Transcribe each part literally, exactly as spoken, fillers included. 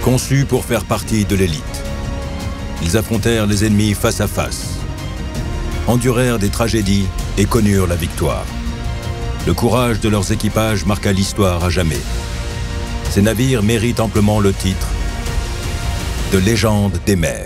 Conçus pour faire partie de l'élite, ils affrontèrent les ennemis face à face, endurèrent des tragédies et connurent la victoire. Le courage de leurs équipages marqua l'histoire à jamais. Ces navires méritent amplement le titre de légende des mers.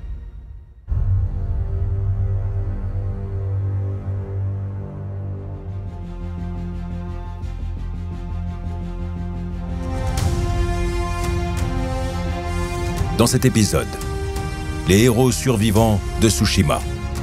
Dans cet épisode, les héros survivants de Tsushima.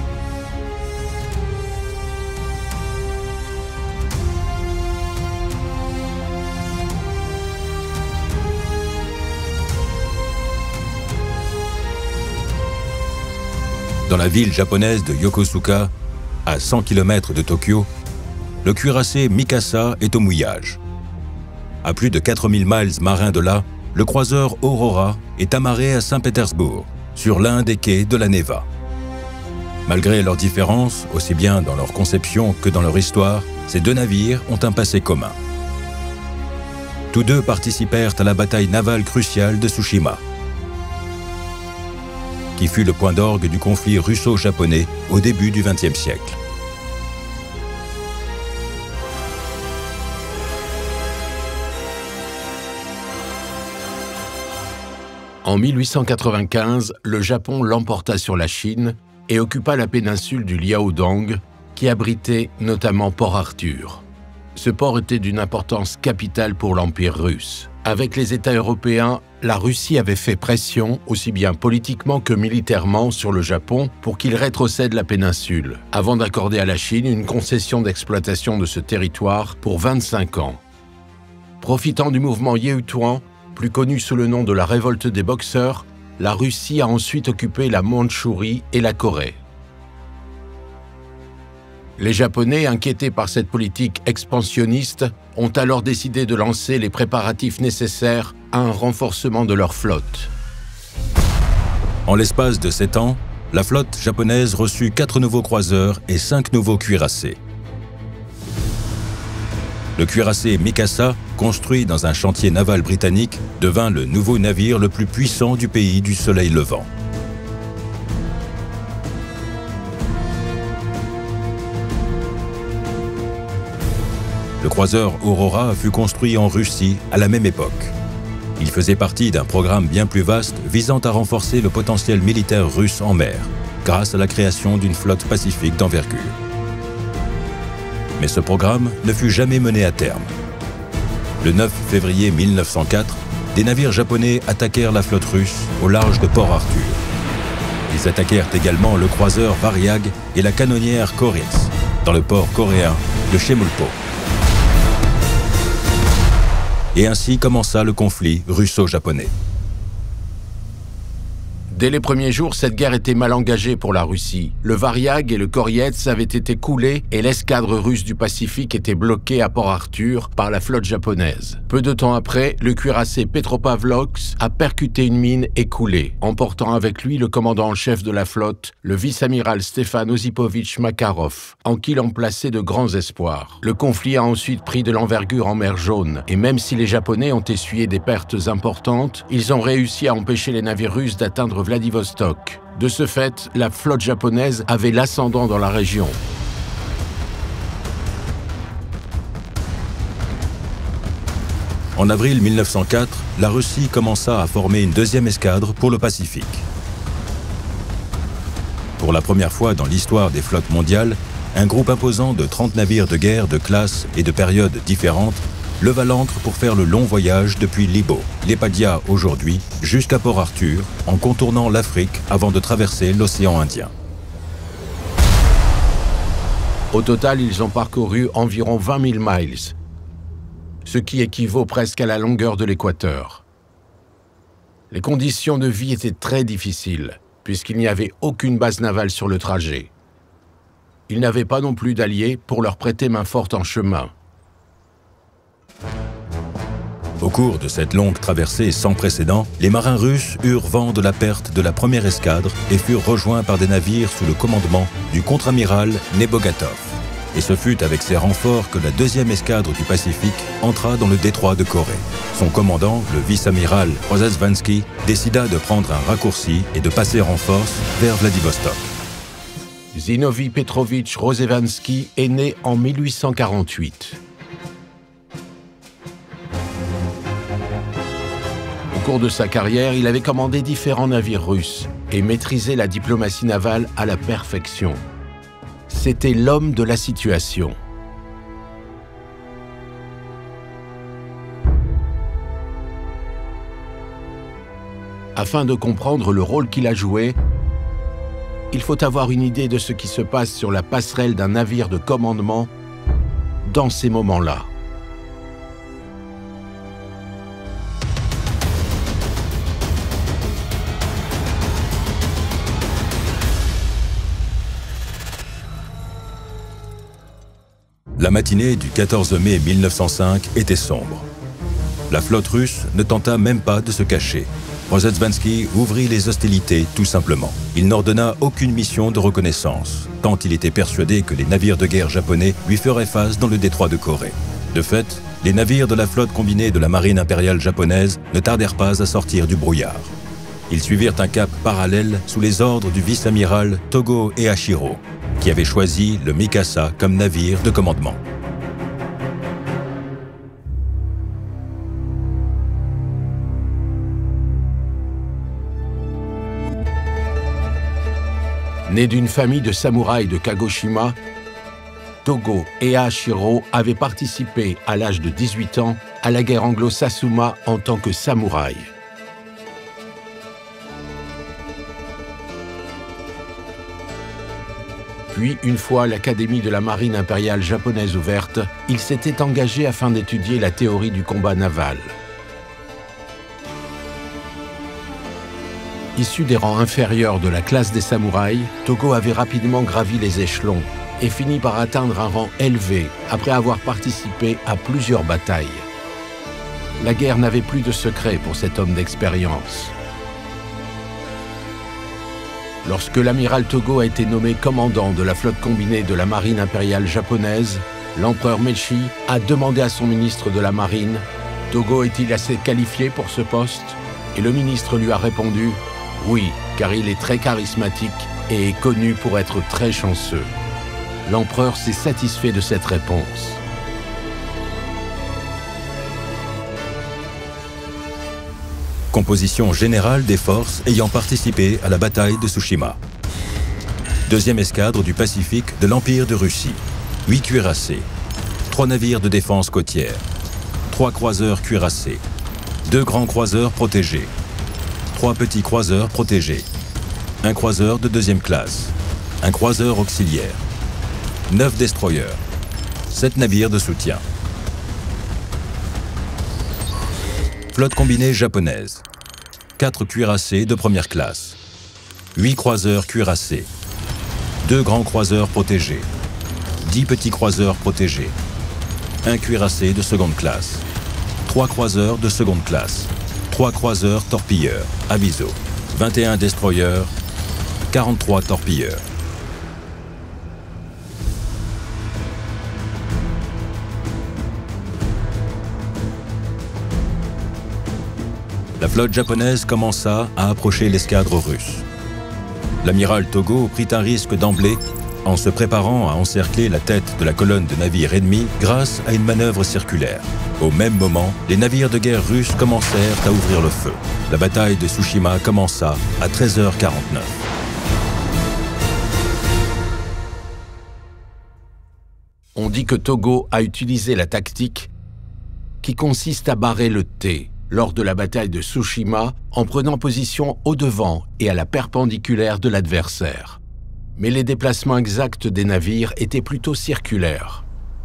Dans la ville japonaise de Yokosuka, à cent kilomètres de Tokyo, le cuirassé Mikasa est au mouillage. À plus de quatre mille miles marins de là, le croiseur Aurora est amarré à Saint-Pétersbourg, sur l'un des quais de la Neva. Malgré leurs différences, aussi bien dans leur conception que dans leur histoire, ces deux navires ont un passé commun. Tous deux participèrent à la bataille navale cruciale de Tsushima, qui fut le point d'orgue du conflit russo-japonais au début du vingtième siècle. En mille huit cent quatre-vingt-quinze, le Japon l'emporta sur la Chine et occupa la péninsule du Liaodong, qui abritait notamment Port Arthur. Ce port était d'une importance capitale pour l'Empire russe. Avec les États européens, la Russie avait fait pression, aussi bien politiquement que militairement, sur le Japon pour qu'il rétrocède la péninsule, avant d'accorder à la Chine une concession d'exploitation de ce territoire pour vingt-cinq ans. Profitant du mouvement Yehutuan, plus connu sous le nom de la révolte des Boxers, la Russie a ensuite occupé la Mandchourie et la Corée. Les Japonais, inquiétés par cette politique expansionniste, ont alors décidé de lancer les préparatifs nécessaires à un renforcement de leur flotte. En l'espace de sept ans, la flotte japonaise reçut quatre nouveaux croiseurs et cinq nouveaux cuirassés. Le cuirassé Mikasa, construit dans un chantier naval britannique, devint le nouveau navire le plus puissant du pays du soleil levant. Le croiseur Aurora fut construit en Russie à la même époque. Il faisait partie d'un programme bien plus vaste visant à renforcer le potentiel militaire russe en mer, grâce à la création d'une flotte pacifique d'envergure. Mais ce programme ne fut jamais mené à terme. Le neuf février mille neuf cent quatre, des navires japonais attaquèrent la flotte russe au large de Port Arthur. Ils attaquèrent également le croiseur Variag et la canonnière Koritz, dans le port coréen de Chemulpo. Et ainsi commença le conflit russo-japonais. Dès les premiers jours, cette guerre était mal engagée pour la Russie. Le Variag et le Koryets avaient été coulés et l'escadre russe du Pacifique était bloquée à Port Arthur par la flotte japonaise. Peu de temps après, le cuirassé Petropavlovsk a percuté une mine et coulé, emportant avec lui le commandant en chef de la flotte, le vice-amiral Stefan Osipovitch Makarov, en qui l'on plaçait de grands espoirs. Le conflit a ensuite pris de l'envergure en mer Jaune, et même si les Japonais ont essuyé des pertes importantes, ils ont réussi à empêcher les navires russes d'atteindre Vladivostok. De ce fait, la flotte japonaise avait l'ascendant dans la région. En avril mille neuf cent quatre, la Russie commença à former une deuxième escadre pour le Pacifique. Pour la première fois dans l'histoire des flottes mondiales, un groupe imposant de trente navires de guerre de classes et de périodes différentes leva l'ancre pour faire le long voyage depuis Libo, Lepadia aujourd'hui, jusqu'à Port Arthur, en contournant l'Afrique avant de traverser l'océan Indien. Au total, ils ont parcouru environ vingt mille miles, ce qui équivaut presque à la longueur de l'équateur. Les conditions de vie étaient très difficiles, puisqu'il n'y avait aucune base navale sur le trajet. Ils n'avaient pas non plus d'alliés pour leur prêter main forte en chemin. Au cours de cette longue traversée sans précédent, les marins russes eurent vent de la perte de la première escadre et furent rejoints par des navires sous le commandement du contre-amiral Nebogatov. Et ce fut avec ces renforts que la deuxième escadre du Pacifique entra dans le détroit de Corée. Son commandant, le vice-amiral Rozhesvansky, décida de prendre un raccourci et de passer en force vers Vladivostok. Zinovy Petrovitch Rozhesvansky est né en mille huit cent quarante-huit. Au cours de sa carrière, il avait commandé différents navires russes et maîtrisé la diplomatie navale à la perfection. C'était l'homme de la situation. Afin de comprendre le rôle qu'il a joué, il faut avoir une idée de ce qui se passe sur la passerelle d'un navire de commandement dans ces moments-là. La matinée du quatorze mai mille neuf cent cinq était sombre. La flotte russe ne tenta même pas de se cacher. Rozhesvansky ouvrit les hostilités tout simplement. Il n'ordonna aucune mission de reconnaissance, tant il était persuadé que les navires de guerre japonais lui feraient face dans le détroit de Corée. De fait, les navires de la flotte combinée de la marine impériale japonaise ne tardèrent pas à sortir du brouillard. Ils suivirent un cap parallèle sous les ordres du vice-amiral Togo Eashiro, qui avait choisi le Mikasa comme navire de commandement. Né d'une famille de samouraïs de Kagoshima, Togo Eashiro avait participé à l'âge de dix-huit ans à la guerre anglo-Satsuma en tant que samouraï. Puis, une fois l'Académie de la marine impériale japonaise ouverte, il s'était engagé afin d'étudier la théorie du combat naval. Issu des rangs inférieurs de la classe des samouraïs, Togo avait rapidement gravi les échelons et fini par atteindre un rang élevé après avoir participé à plusieurs batailles. La guerre n'avait plus de secret pour cet homme d'expérience. Lorsque l'amiral Togo a été nommé commandant de la flotte combinée de la marine impériale japonaise, l'empereur Meiji a demandé à son ministre de la marine « Togo est-il assez qualifié pour ce poste ?» Et le ministre lui a répondu « Oui, car il est très charismatique et est connu pour être très chanceux. » L'empereur s'est satisfait de cette réponse. Composition générale des forces ayant participé à la bataille de Tsushima. Deuxième escadre du Pacifique de l'Empire de Russie. Huit cuirassés. Trois navires de défense côtière. Trois croiseurs cuirassés. Deux grands croiseurs protégés. Trois petits croiseurs protégés. Un croiseur de deuxième classe. Un croiseur auxiliaire. Neuf destroyers. Sept navires de soutien. Flotte combinée japonaise. Quatre cuirassés de première classe. Huit croiseurs cuirassés. Deux grands croiseurs protégés. Dix petits croiseurs protégés. Un cuirassé de seconde classe. Trois croiseurs de seconde classe. Trois croiseurs torpilleurs, aviso. vingt et un destroyers. quarante-trois torpilleurs. La flotte japonaise commença à approcher l'escadre russe. L'amiral Togo prit un risque d'emblée en se préparant à encercler la tête de la colonne de navires ennemis grâce à une manœuvre circulaire. Au même moment, les navires de guerre russes commencèrent à ouvrir le feu. La bataille de Tsushima commença à treize heures quarante-neuf. On dit que Togo a utilisé la tactique qui consiste à barrer le T lors de la bataille de Tsushima en prenant position au devant et à la perpendiculaire de l'adversaire. Mais les déplacements exacts des navires étaient plutôt circulaires.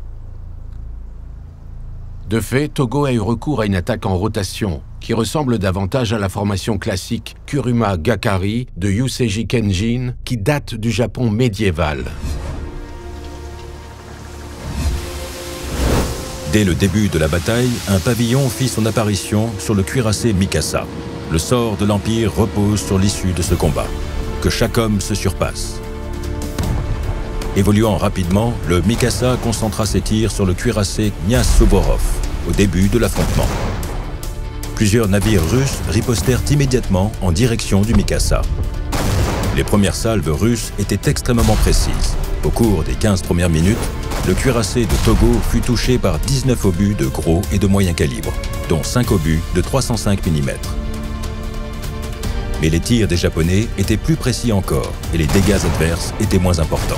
De fait, Togo a eu recours à une attaque en rotation qui ressemble davantage à la formation classique Kuruma-Gakari de Yuseiji Kenjin qui date du Japon médiéval. Dès le début de la bataille, un pavillon fit son apparition sur le cuirassé Mikasa. Le sort de l'Empire repose sur l'issue de ce combat. Que chaque homme se surpasse. Évoluant rapidement, le Mikasa concentra ses tirs sur le cuirassé Kniaz Suvorov au début de l'affrontement. Plusieurs navires russes ripostèrent immédiatement en direction du Mikasa. Les premières salves russes étaient extrêmement précises. Au cours des quinze premières minutes, le cuirassé de Togo fut touché par dix-neuf obus de gros et de moyen calibre, dont cinq obus de trois cent cinq millimètres. Mais les tirs des Japonais étaient plus précis encore et les dégâts adverses étaient moins importants.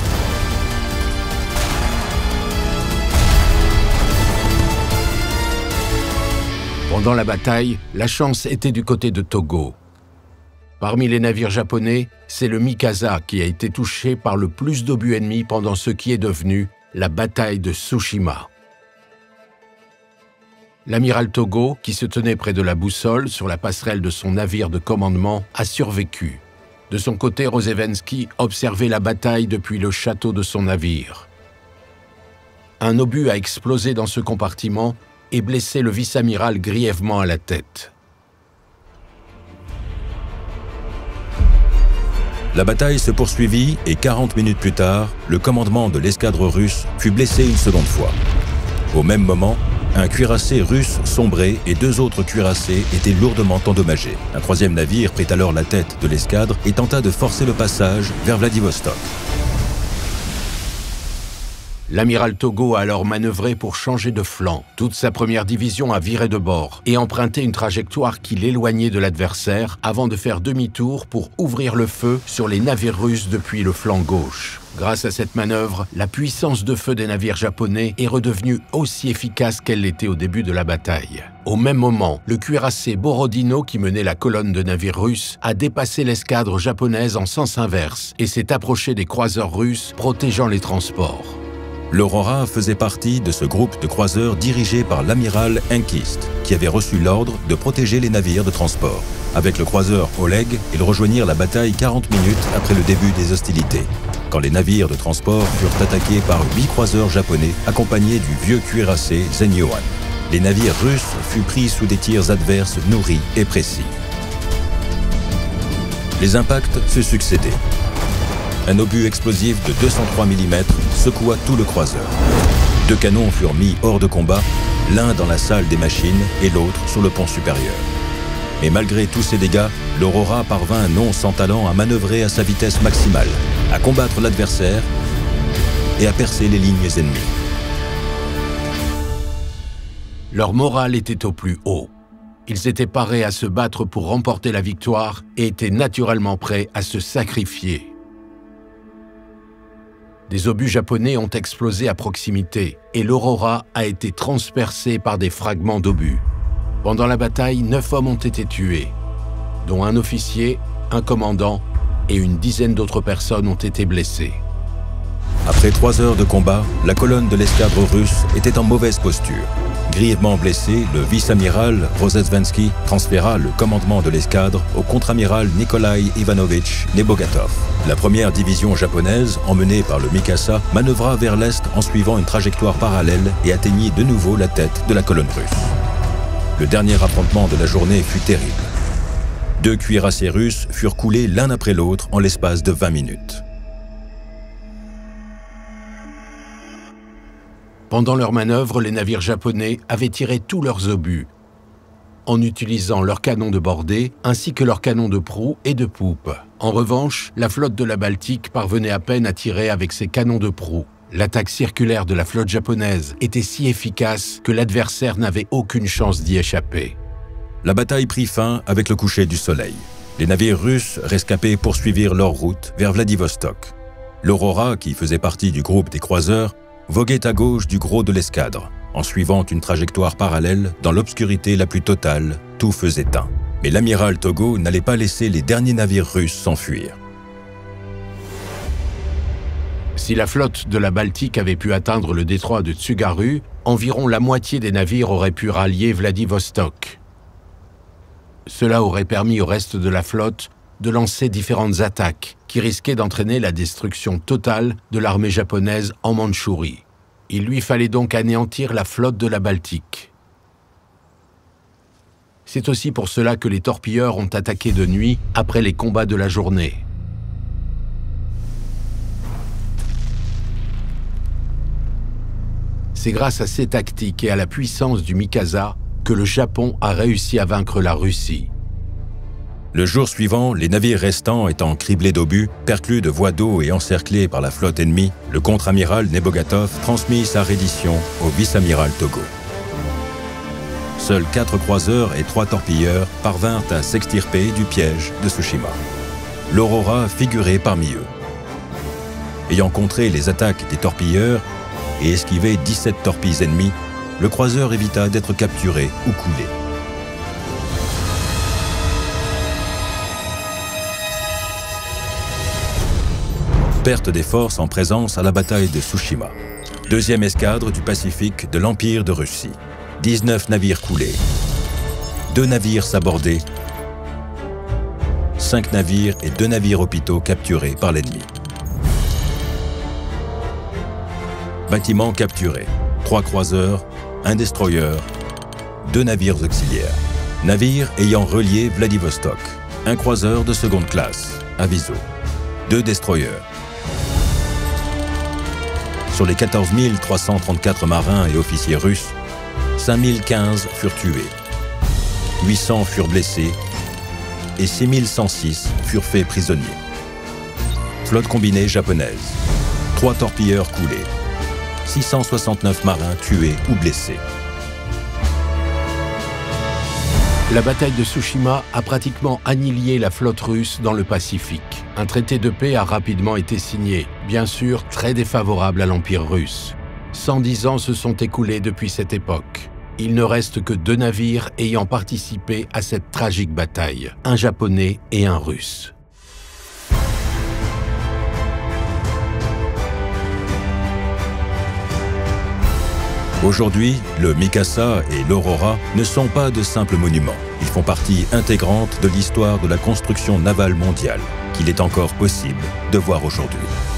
Pendant la bataille, la chance était du côté de Togo. Parmi les navires japonais, c'est le Mikasa qui a été touché par le plus d'obus ennemis pendant ce qui est devenu la bataille de Tsushima. L'amiral Togo, qui se tenait près de la boussole sur la passerelle de son navire de commandement, a survécu. De son côté, Rozhevensky observait la bataille depuis le château de son navire. Un obus a explosé dans ce compartiment et blessé le vice-amiral grièvement à la tête. La bataille se poursuivit et quarante minutes plus tard, le commandement de l'escadre russe fut blessé une seconde fois. Au même moment, un cuirassé russe sombrait et deux autres cuirassés étaient lourdement endommagés. Un troisième navire prit alors la tête de l'escadre et tenta de forcer le passage vers Vladivostok. L'amiral Togo a alors manœuvré pour changer de flanc. Toute sa première division a viré de bord et emprunté une trajectoire qui l'éloignait de l'adversaire avant de faire demi-tour pour ouvrir le feu sur les navires russes depuis le flanc gauche. Grâce à cette manœuvre, la puissance de feu des navires japonais est redevenue aussi efficace qu'elle l'était au début de la bataille. Au même moment, le cuirassé Borodino qui menait la colonne de navires russes a dépassé l'escadre japonaise en sens inverse et s'est approché des croiseurs russes protégeant les transports. L'Aurora faisait partie de ce groupe de croiseurs dirigé par l'amiral Enkist, qui avait reçu l'ordre de protéger les navires de transport. Avec le croiseur Oleg, ils rejoignirent la bataille quarante minutes après le début des hostilités, quand les navires de transport furent attaqués par huit croiseurs japonais accompagnés du vieux cuirassé Zenyoan. Les navires russes furent pris sous des tirs adverses nourris et précis. Les impacts se succédaient. Un obus explosif de deux cent trois millimètres secoua tout le croiseur. Deux canons furent mis hors de combat, l'un dans la salle des machines et l'autre sur le pont supérieur. Mais malgré tous ces dégâts, l'Aurora parvint non sans talent à manœuvrer à sa vitesse maximale, à combattre l'adversaire et à percer les lignes ennemies. Leur morale était au plus haut. Ils étaient parés à se battre pour remporter la victoire et étaient naturellement prêts à se sacrifier. Des obus japonais ont explosé à proximité et l'Aurora a été transpercée par des fragments d'obus. Pendant la bataille, neuf hommes ont été tués, dont un officier, un commandant et une dizaine d'autres personnes ont été blessées. Après trois heures de combat, la colonne de l'escadre russe était en mauvaise posture. Grièvement blessé, le vice-amiral Rozhevensky transféra le commandement de l'escadre au contre-amiral Nikolai Ivanovitch Nebogatov. La première division japonaise, emmenée par le Mikasa, manœuvra vers l'est en suivant une trajectoire parallèle et atteignit de nouveau la tête de la colonne russe. Le dernier affrontement de la journée fut terrible. Deux cuirassés russes furent coulés l'un après l'autre en l'espace de vingt minutes. Pendant leur manœuvre, les navires japonais avaient tiré tous leurs obus, en utilisant leurs canons de bordée ainsi que leurs canons de proue et de poupe. En revanche, la flotte de la Baltique parvenait à peine à tirer avec ses canons de proue. L'attaque circulaire de la flotte japonaise était si efficace que l'adversaire n'avait aucune chance d'y échapper. La bataille prit fin avec le coucher du soleil. Les navires russes rescapés poursuivirent leur route vers Vladivostok. L'Aurora, qui faisait partie du groupe des croiseurs, voguait à gauche du gros de l'escadre, en suivant une trajectoire parallèle dans l'obscurité la plus totale, tout feu éteint. Mais l'amiral Togo n'allait pas laisser les derniers navires russes s'enfuir. Si la flotte de la Baltique avait pu atteindre le détroit de Tsugaru, environ la moitié des navires auraient pu rallier Vladivostok. Cela aurait permis au reste de la flotte de lancer différentes attaques qui risquaient d'entraîner la destruction totale de l'armée japonaise en Mandchourie. Il lui fallait donc anéantir la flotte de la Baltique. C'est aussi pour cela que les torpilleurs ont attaqué de nuit après les combats de la journée. C'est grâce à ces tactiques et à la puissance du Mikasa que le Japon a réussi à vaincre la Russie. Le jour suivant, les navires restants étant criblés d'obus, perclus de voies d'eau et encerclés par la flotte ennemie, le contre-amiral Nebogatov transmit sa reddition au vice-amiral Togo. Seuls quatre croiseurs et trois torpilleurs parvinrent à s'extirper du piège de Tsushima. L'Aurora figurait parmi eux. Ayant contré les attaques des torpilleurs et esquivé dix-sept torpilles ennemies, le croiseur évita d'être capturé ou coulé. Perte des forces en présence à la bataille de Tsushima. Deuxième escadre du Pacifique de l'Empire de Russie. dix-neuf navires coulés. deux navires sabordés. cinq navires et deux navires hôpitaux capturés par l'ennemi. Bâtiments capturés. trois croiseurs, un destroyer, deux navires auxiliaires. Navires ayant relié Vladivostok. Un croiseur de seconde classe, Aviso. Deux destroyers. Sur les quatorze mille trois cent trente-quatre marins et officiers russes, cinq mille quinze furent tués, huit cents furent blessés et six mille cent six furent faits prisonniers. Flotte combinée japonaise, trois torpilleurs coulés, six cent soixante-neuf marins tués ou blessés. La bataille de Tsushima a pratiquement annihilé la flotte russe dans le Pacifique. Un traité de paix a rapidement été signé, bien sûr très défavorable à l'Empire russe. cent dix ans se sont écoulés depuis cette époque. Il ne reste que deux navires ayant participé à cette tragique bataille, un japonais et un russe. Aujourd'hui, le Mikasa et l'Aurora ne sont pas de simples monuments. Ils font partie intégrante de l'histoire de la construction navale mondiale, qu'il est encore possible de voir aujourd'hui.